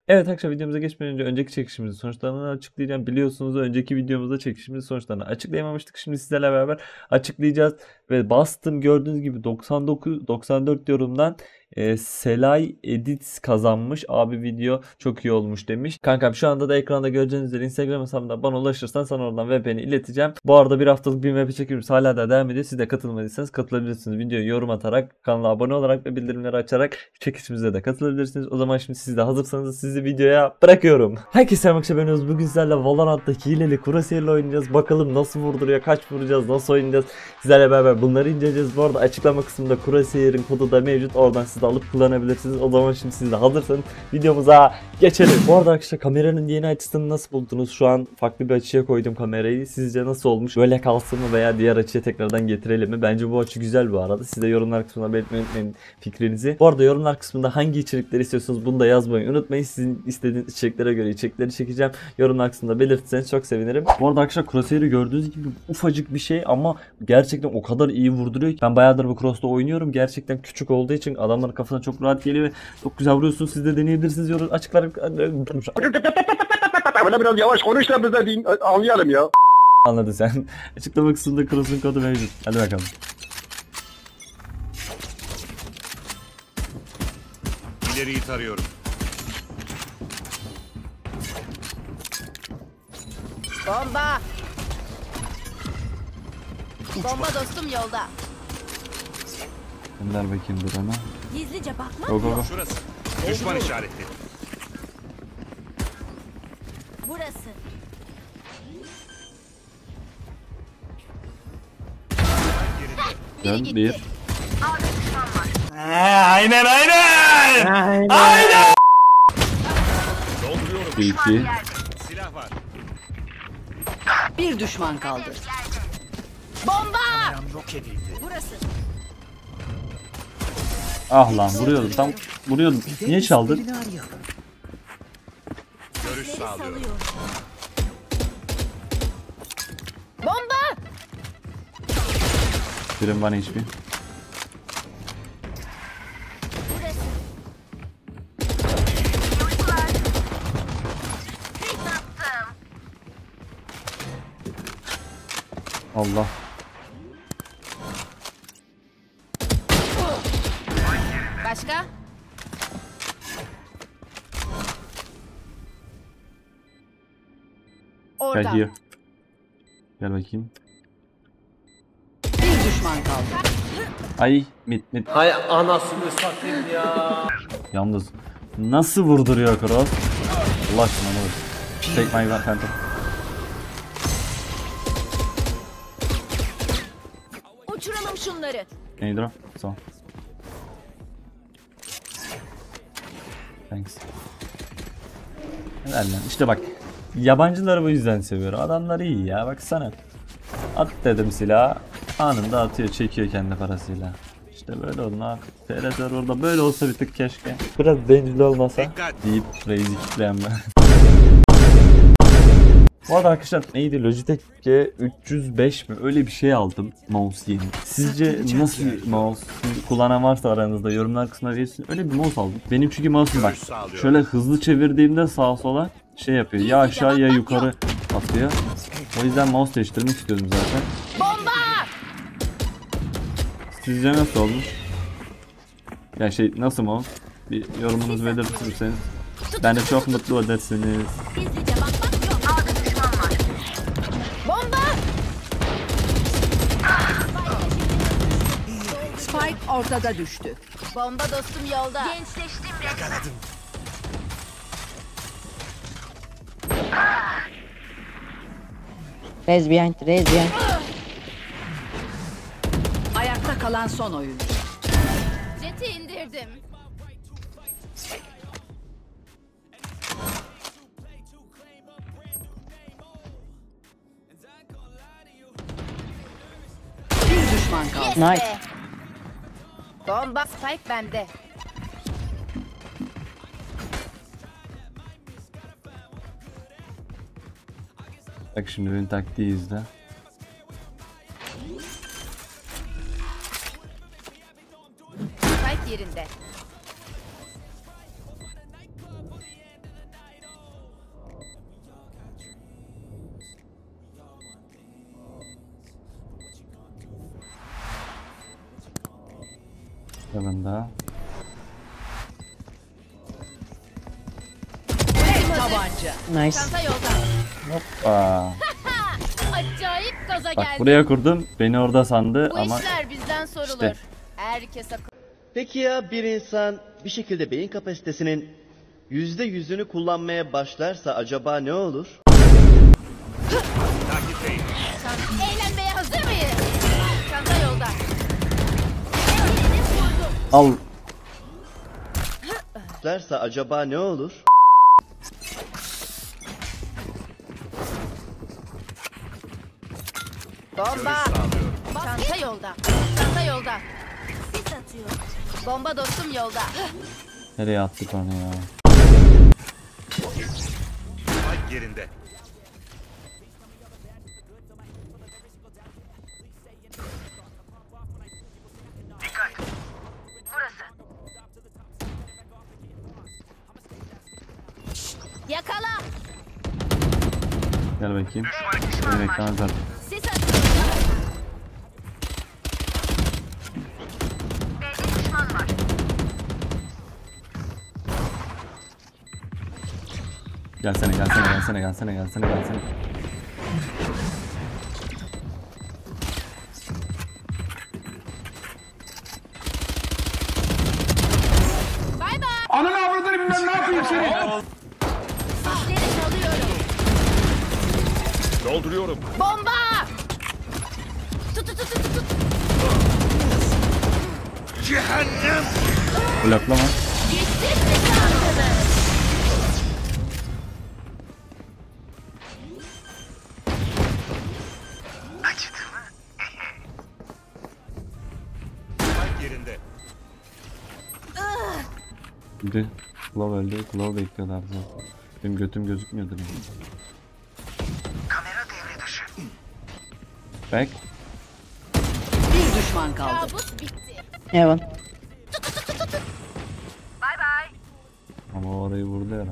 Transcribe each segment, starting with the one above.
Evet arkadaşlar, videomuza geçmeden önce önceki çekişimizin sonuçlarını açıklayacağım. Biliyorsunuz önceki videomuzda çekişimizin sonuçlarını açıklayamamıştık. Şimdi sizlerle beraber açıklayacağız. Ve bastım, gördüğünüz gibi 99-94 yorumdan Selay Edits kazanmış. Abi video çok iyi olmuş demiş. Kankam şu anda da ekranda göreceğiniz üzere Instagram hesabımda bana ulaşırsan sana oradan VPN'i ileteceğim. Bu arada bir haftalık bir map'i çekiyoruz. Hala da devam ediyor. Siz de katılmadıysanız katılabilirsiniz. Videoya yorum atarak, kanala abone olarak ve bildirimleri açarak çekişimize de katılabilirsiniz. O zaman şimdi siz de hazırsanız sizi videoya bırakıyorum. Herkese selam arkadaşlar, bugün sizlerle Valorant'taki hileli Crosshair ile oynayacağız. Bakalım nasıl vurduruyor, kaç vuracağız, nasıl oynayacağız. Sizlerle beraber bunları inceleyeceğiz. Bu arada açıklama kısmında Crosshair'in kodu da mevcut. Oradan siz de alıp kullanabilirsiniz. O zaman şimdi siz de hazırsanız videomuza geçelim. Bu arada arkadaşlar, kameranın yeni açısını nasıl buldunuz? Şu an farklı bir açıya koydum kamerayı. Sizce nasıl olmuş? Böyle kalsın mı veya diğer açıya tekrardan getirelim mi? Bence bu açı güzel bu arada. Siz de yorumlar kısmına belirtmeyi unutmayın fikrinizi. Bu arada yorumlar kısmında hangi içerikleri istiyorsunuz bunu da yazmayı unutmayın. Sizin istediğiniz içeriklere göre içerikleri çekeceğim. Yorumlar kısmında belirtirseniz çok sevinirim. Bu arada arkadaşlar, Crosshair'ı gördüğünüz gibi ufacık bir şey ama gerçekten o kadar iyi vurduruyor ki. Ben bayağıdır bu Cross'ta oynuyorum. Gerçekten küçük olduğu için adamların kafasına çok rahat geliyor ve çok güzel vuruyorsunuz. Siz de deneyebilirsiniz. Yorum açıklar. Böyle biraz yavaş konuş da biz de anlayalım ya. Anladın sen. Açıklama kısmında Cross'un kodu mevcut. Hadi bakalım. İleriyi tarıyorum. Bomba! Bomba dostum yolda. Gönder bakayım durana. Gizlice bakmak Go go go. yok. Şurası. Düşman işaretli. Burası. Dön bir. Aynen. Dolduruyorum. Bir iki. Silah var. Bir düşman kaldı. Bomba! Yok edildi. Burası. Ah lan, vuruyordum tam vuruyordum. Niye çaldın? Görüş sağlıyorum. Salıyor. Bomba! Birim bana hiçbir. Burası. Allah. Başka? Orada. Gel here. Gel bakayım. Bir düşman kaldı. Ay mit. Hay anasını satayım ya. Yalnız nasıl vurduruyor Cross? Allah aşkına ne olur. Take my phantom. Uçuralım şunları. Neydi o? Sağ ol. Thanks. Helal lan. İşte bak. Yabancıları bu yüzden seviyorum. Adamlar iyi ya. Baksana. At dedim silah. Anında atıyor. Çekiyor kendi parasıyla. İşte böyle oldu. TRT orada böyle olsa bir tık keşke. Biraz bencil olmasa Dikkat. deyip Raze'i kitleyen ben. Bu arada arkadaşlar neydi? Logitech G305 mi? Öyle bir şey aldım. Mouse yeni. Sizce nasıl bir mouse? Kullanan varsa aranızda yorumlar kısmına verirsin. Öyle bir mouse aldım. Benim çünkü mouse'um bak. Şöyle hızlı çevirdiğimde sağa sola şey yapıyor. Ya aşağı ya yukarı atıyor. O yüzden mouse değiştirmek istiyordum zaten. Bomba! Sizce nasıl olmuş? Ya şey nasıl mouse? Bir yorumunuzu belirtirseniz. Ben de çok mutlu olursınuz. Gizlice bakmak yok. Aldı düşman var. Bomba! Spike ortada düştü. Bomba dostum yolda. Gençleştim resmen. Raise behind. Ayakta kalan son oyuncu. Jeti indirdim. Bir düşman kaldı. Nice. Be. Bomba spike bende. Bak şimdi benim taktiği izle. Spike yerinde. Yanında. Tek tabanca. Nice. Çanta yolda. Aa. Acayip gaza Bak geldi. buraya kurdum. Beni orada sandı Bu ama işler bizden sorulur. işte. Herkes akıllı. Peki ya bir insan bir şekilde beyin kapasitesinin %100'ünü kullanmaya başlarsa acaba ne olur? Takipteyim. Eğlenmeye hazır mıyız? Çanta yolda. al. Başlarsa acaba ne olur? Bomba. Sağlıyorum. Çanta yolda. Çanta yolda. Sis atıyor. Bomba dostum yolda. Nereye attık onu ya? Spike yerinde. Yakala. Gel bakayım. Beni beklemez artık. Sis atıyor. Gelsene gelsene gelsene gelsene gelsene gelsene. Bay bay. Ananı avradını bilmem ne yapayım seni. Sisleri salıyorum. Dolduruyorum. Bomba. Tut tut tut tut tut. Cehennem. Bloklama. Gitti sıkandınız. Spike yerinde. Biri Claw öldü. Claw bekliyorlar zaten. Benim götüm gözükmüyordu. Kamera devre dışı. Back. Bir düşman kaldı. Kabus bitti. Heaven. Bay bay. Ama o orayı vurdu ya.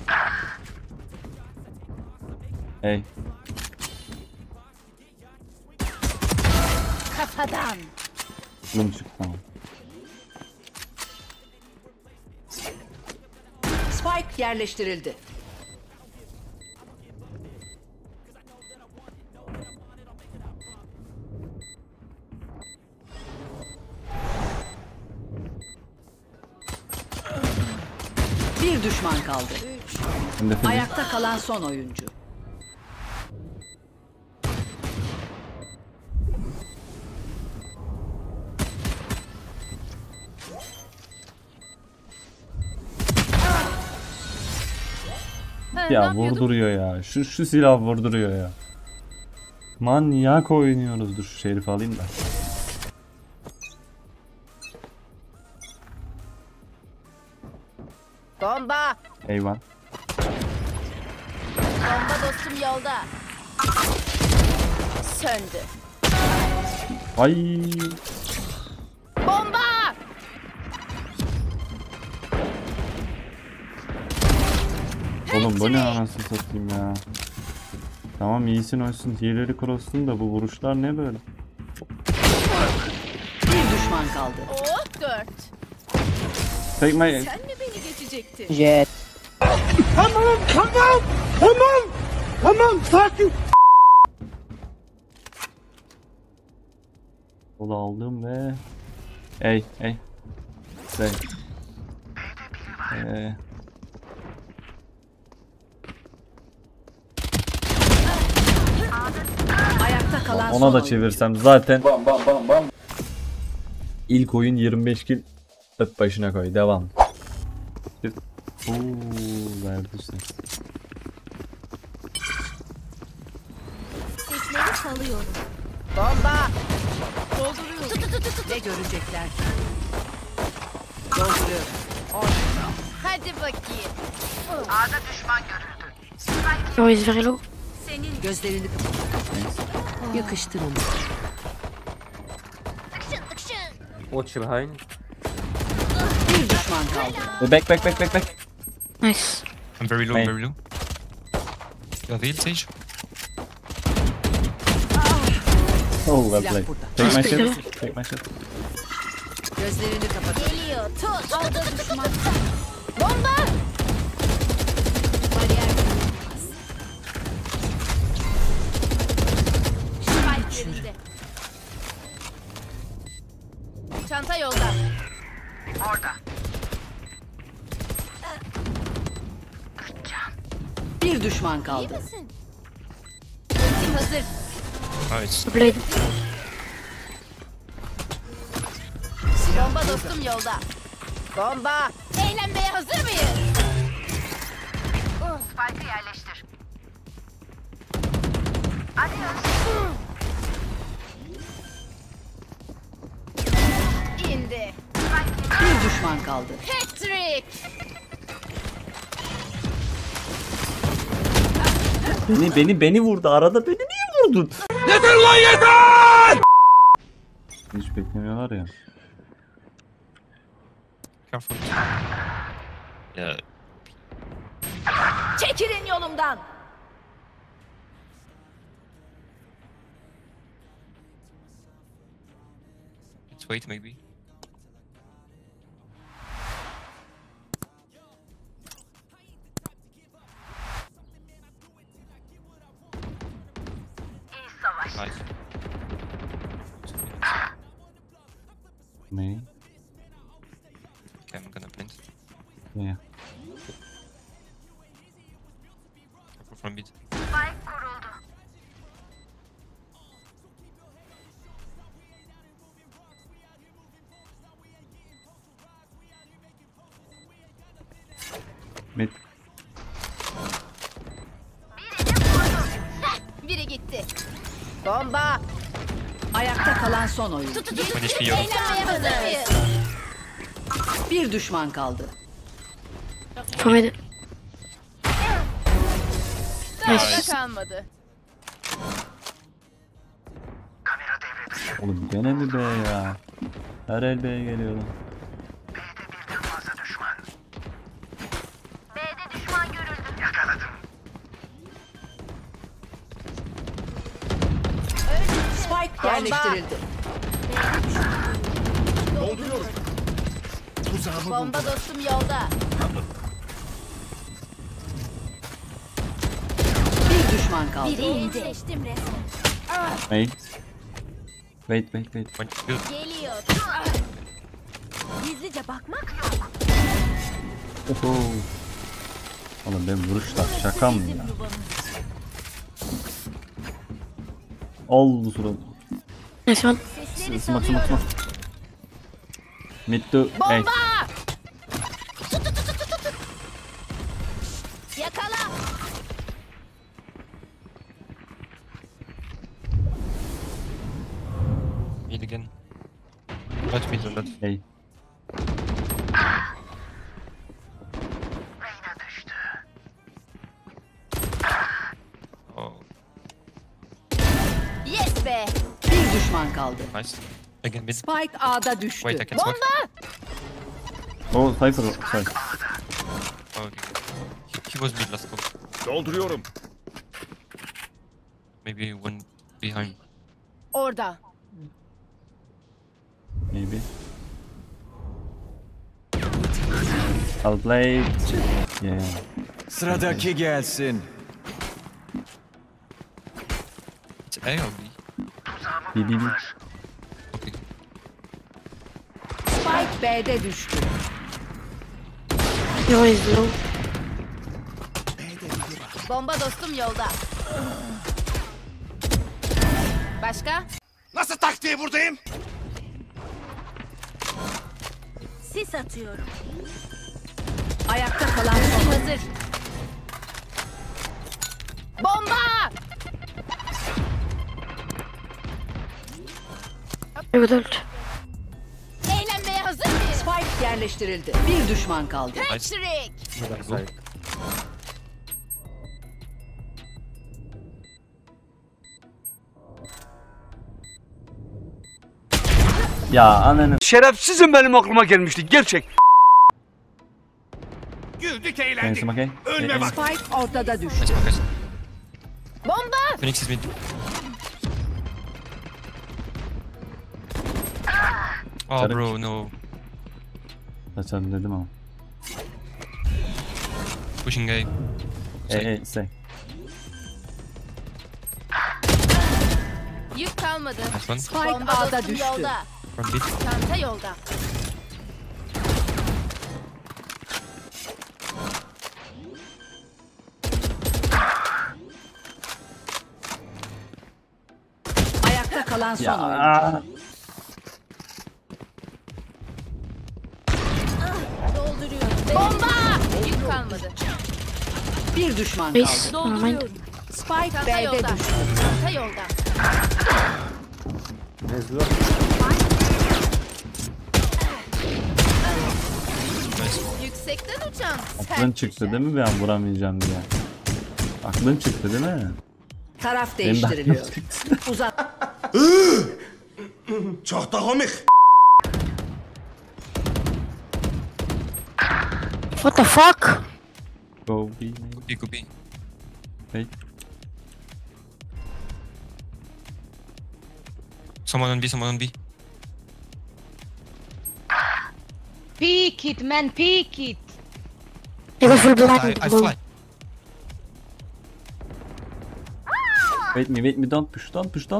Hey. Kafadan. Bunun çıktı tamam. Spike yerleştirildi. Bir düşman kaldı. Hem de Feniz. Ayakta kalan son oyuncu. Ya vurduruyor ya. Şu silah vurduruyor ya. Manyak oynuyoruz. Dur şu şerifi alayım da. Bomba. Eyvah. Bomba dostum yolda. Söndü. Ay. Bomba. Oğlum bu ne anasını satayım ya. Tamam iyisin olsun. Hileleri cross'un da bu vuruşlar ne böyle? Bir düşman kaldı. Oh 4. Take my... Sen mi beni geçecektin? Jet. Kolu aldım ve... Ey. Say. Ayakta kalan son Ona da oyuncu. çevirsem zaten ilk oyun 25 kill öp başına koy devam. Verdi işte. Sesleri salıyorum. Bomba. Dolduruyorum. Tut tut tut tut. Ne görecekler? Dolduruyorum. Hadi bakayım. Oh, he's very low. Senin Gözlerini yakıştır onu. tıkşın tıkşın. Watch behind. Bir düşman kaldı. Back. Nice. I'm very low, Main. very low. You have healed, Sage? Oh well Silah played. burada. Take my shot. Take my shot. Gözlerini kapatın. Geliyor. Tut. Aldı düşman. Bomba. Bariyer kurulmaz. Spike yerinde. Çanta yolda. Bir düşman İyi kaldı. misin? Ultim hazır. Nice. Blade. Bomba dostum yolda. Bomba. Eğlenmeye hazır mıyız? Spike'ı yerleştir. İndi. Bir düşman kaldı. Patrick. Beni vurdu. Arada beni niye vurdun? Yeter lan yeter! Hiç beklemiyorlar ya. Careful. Yeah. Çekilin yolumdan. Let's wait maybe. Nice. Ne? Okay, I'm gonna plant. Ne? Careful from mid. Mid. Biri gitti. Bomba. Ayakta kalan son oyuncu. One HP yellow. Eğlenmeye hazır mıyız? Bir düşman kaldı. For mid. Sırada kalmadı. Oğlum gene mi be ya? Her el B'ye geliyor lan. Spike yerleştirildi. Bomba dostum yolda. Bir düşman kaldı. Biri indi. Seçtim resmen. Wait. One good. Geliyor. Gizlice bakmak yok. Oho. Oğlum benim vuruşlar şaka mı ya? Oldu surat. Nice one. Sesleri Smoke. salıyorum. Mid to A. Bomba! Yakala! Mid again. Not mid or not. A. Oh, Yes be! Bir düşman kaldı. nice. Again mid. Spike A'da düştü. Wait, I can smoke. Bomba! Oh Cypher. Sorry. Oh, okay. He was mid last call. Dolduruyorum. Maybe one behind. Orada. Maybe. I'll play. Yeah. Sıradaki gelsin. It's A or B? B. Okay. Spike B'de düştü. Hero is low. Bomba dostum yolda. Başka? Nasıl taktiği buradayım? Sis atıyorum. Ayakta kalan son oyuncu. Hazır. Bomba! I would ult. Eğlenmeye hazır mıyız? Spike yerleştirildi. Bir düşman kaldı. Patrick! Go. Ya ananı. Şerefsizim benim aklıma gelmişti gerçek. Güldük Can you eğlendik. smoke A? Ölme bak. Spike ortada düştü. Nice smoke, guys. Bomba! Phoenix is mid. Oh, Çarık. bro, no. Açalım dedim ama. Pushing A. Say. Yük kalmadı. Nice one. Spike Bomba A'da dostum düştü. yolda. From B. Çanta yolda. Ayakta kalan son oyuncu. Ya. Dolduruyorum. Bomba! Yük kalmadı. Bir düşman kaldı. Nice. Dolduruyorum. Spike Çanta B'de yolda. düştü. Çanta yolda. Yüksekten uçan. Aklın çıktı değil mi ben vuramayacağım diye? Aklın çıktı değil mi? Taraf Benim de aklım değiştiriliyor. çıktı. Uzat. Çok da komik. What the fuck? Go B. B could be. Hey. Someone on B, someone on B. Peek it man, peek it. They go full I blind. fly. Wait me, don't push. Don't push.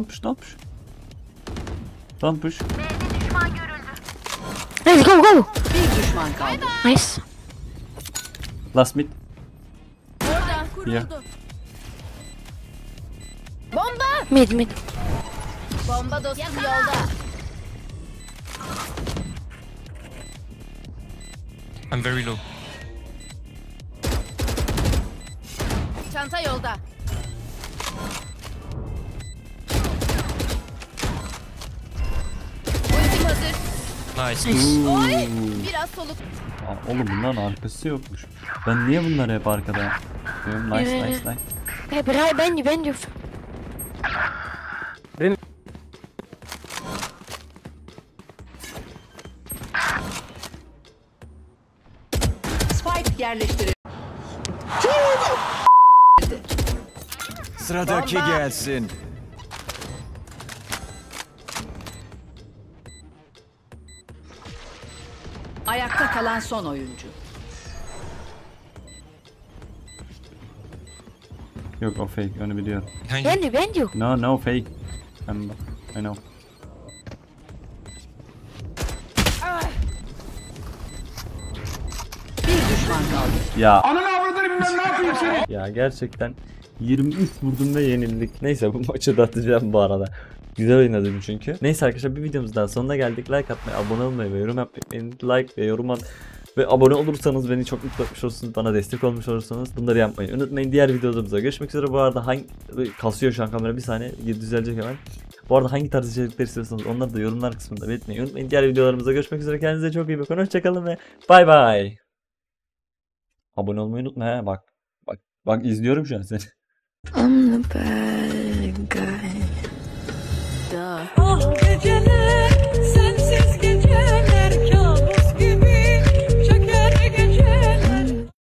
Nice, go, go. Bir düşman kaldı. Nice. Last mid. Orada. Kuruldu. Ya. Bomba! Mid. Bomba dostum yolda. I'm very low. Çanta yolda. Ultim hazır. Nice. Oy! Biraz soluk. Aa, oğlum bunların arkası yokmuş. Ben niye bunları hep arkada yapıyorum? Nice. Hey, but I bend you. Spike yerleştirildi. Sıradaki gelsin. Ayakta kalan son oyuncu. Yok o fake onu biliyorum. Behind you. Bend you. No fake. I know. Bir düşman kaldı. Ya. Ya gerçekten 23 vurdum ve yenildik. Neyse bu maçı da atacağım bu arada. Güzel oynadım çünkü. Neyse arkadaşlar bir videomuz daha sonuna geldik. Like atmayı, abone olmayı ve yorum yapmayı, like ve yorum at ve abone olursanız beni çok mutlu etmiş olursunuz. Bana destek olmuş olursunuz. Bunları yapmayı unutmayın. Diğer videolarımızda görüşmek üzere. Bu arada hangi kasıyor şu an kamera, bir saniye düzelecek hemen. Bu arada hangi tarz içerikler istiyorsanız onları da yorumlar kısmında belirtmeyi unutmayın. Diğer videolarımızda görüşmek üzere. Kendinize çok iyi bakın. Hoşçakalın ve bay bay. Abone olmayı unutma ha. Bak izliyorum şu an seni. I'm the best.